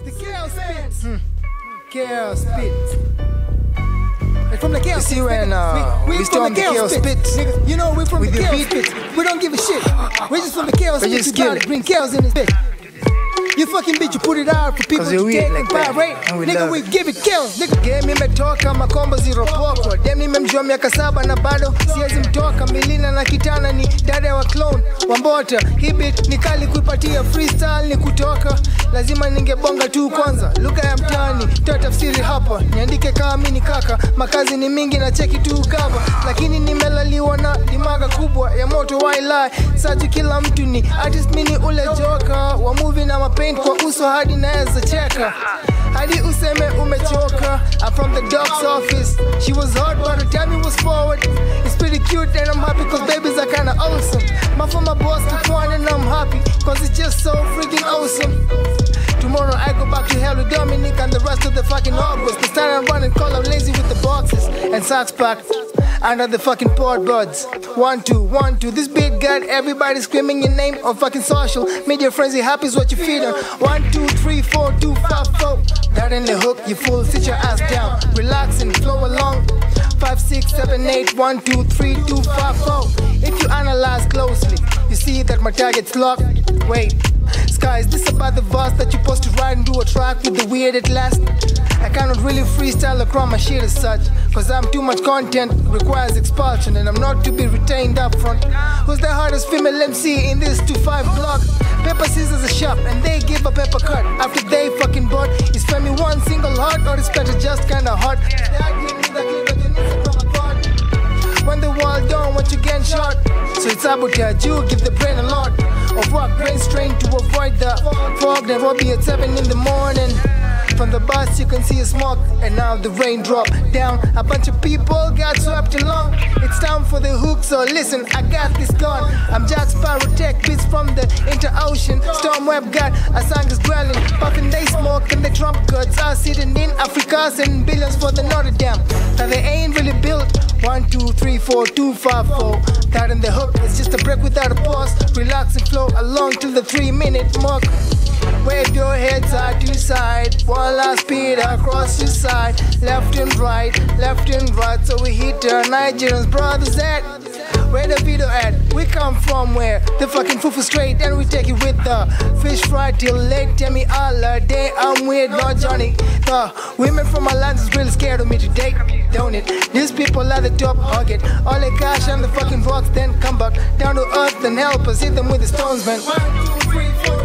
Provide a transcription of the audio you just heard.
The chaos spits. Chaos spits. From the chaos see when we storm the chaos spits. You know we from with the your chaos beat. spits. We don't give a shit. We're just from the chaos We spits. just You kill gotta it. bring chaos in this bitch. You fucking bitch, you put it out for people 'Cause to we take like and that, vibrate. and we Nigga, love we it. give it chaos. Nigga, game imetoka makombo zero poko. Dem nimemjua miaka 7 na bado siwezi mtoka. Milina na Kitana ni dada wa clone Wambota. Hii beat ni kali kuipatia freestyle ni kutoka. Lazima ningebonga tu kwanza. Lugha ya mtaani, toa tafsiri hapa. Niandike kama mimi ni kaka. Makazi ni mingi na cheki tu cover. Lakini nimelaliwa na dimaga kubwa ya moto wailai. Saju kila mtu ni artist mini ule joka. Wa movie na mapaint kwa uso hadi naeza cheka. Hadi useme umechoka. I'm from the doc's office. She was hot but the timing was forward. It's pretty cute and I'm happy cause babies are kinda awesome. My former boss took one and I'm happy cause it's just so freaking awesome. Tomorrow I go back to hell with Dominic and the rest of the fucking August. They start running call I'm lazy with the boxes and socks packed under the fucking pod buds. 1, 2, 1, 2. This beat got everybody screaming your name on fucking social media frenzy. Happy is what you feed on. 1, 2, 3, 4, 2, 5, 4. That in the hook, you fool. Sit your ass down, relax and flow along. 5, 6, 7, 8. 1, 2, 3, 2, 5, 4. If you analyze closely, you see that my target's locked. Wait. Sky, is this about the verse that you're supposed to write and do a track with the weird at last? I cannot really freestyle across my shit as such, cause I'm too much content, requires expulsion, and I'm not to be retained up front. Who's the hardest female MC in this 2-5 block? Paper, scissors, a shop, and they give a paper cut after they fucking bought. Is Femi one single heart, or is better just kinda hot? When the wall down, once you get shot. So it's sabotage, you give the brain a lot of work, brain strain to avoid the fog. Nairobi at 7 in the morning. From the bus you can see a smoke, and now the rain drop down. A bunch of people got swept along. It's time for the hook, so listen, I got this gun. I'm Jack Sparrow, tech beats from the inter-ocean. Storm web got a song is dwelling. Puffing they smoke and the Trump goods are sitting in Africa, sending billions for the Notre Dame. Now they ain't really built. 1, 2, 3, 4, 2, 5, 4. That in the hook, it's just a break without a pause. Relax and flow along till the 3-minute mark. Wave your head side to side, one last speed across your side, left and right, so we hit our Nigerians brothers at. Where the video at? We come from where? The fucking fufu straight, and we take it with the fish fry till late. Tell me all day I'm weird, not Johnny. Women from my land is really scared of me today, don't it? These people at the top hug it. All the cash on the fucking rocks, then come back down to earth and help us hit them with the stones, man. 1, 2, 3, 4.